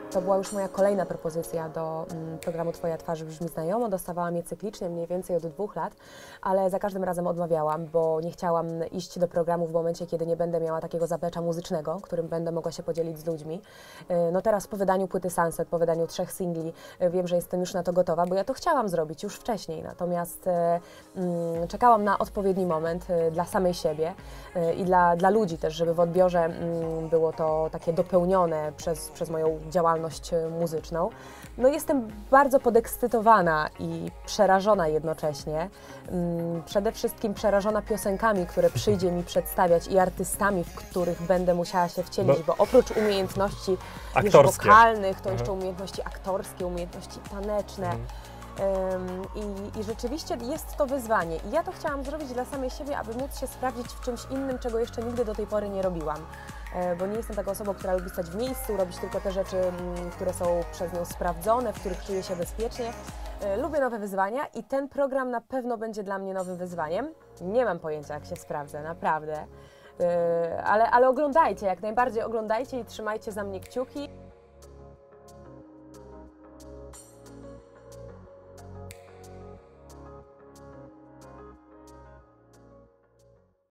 To była już moja kolejna propozycja do programu Twoja twarz brzmi znajomo. Dostawałam je cyklicznie, mniej więcej od 2 lat, ale za każdym razem odmawiałam, bo nie chciałam iść do programu w momencie, kiedy nie będę miała takiego zaplecza muzycznego, którym będę mogła się podzielić z ludźmi. No teraz po wydaniu płyty Sunset, po wydaniu 3 singli, wiem, że jestem już na to gotowa, bo ja to chciałam zrobić już wcześniej, natomiast czekałam na odpowiedni moment dla samej siebie i dla ludzi też, żeby w odbiorze było to takie dopełnione przez moją działalność muzyczną. No jestem bardzo podekscytowana i przerażona jednocześnie. Przede wszystkim przerażona piosenkami, które przyjdzie mi przedstawiać i artystami, w których będę musiała się wcielić, bo oprócz umiejętności wokalnych, to jeszcze umiejętności aktorskie, umiejętności taneczne. I rzeczywiście jest to wyzwanie. I ja to chciałam zrobić dla samej siebie, aby móc się sprawdzić w czymś innym, czego jeszcze nigdy do tej pory nie robiłam. Bo nie jestem taką osobą, która lubi stać w miejscu, robić tylko te rzeczy, które są przez nią sprawdzone, w których czuję się bezpiecznie. Lubię nowe wyzwania i ten program na pewno będzie dla mnie nowym wyzwaniem. Nie mam pojęcia, jak się sprawdzę, naprawdę. Ale oglądajcie, jak najbardziej oglądajcie i trzymajcie za mnie kciuki.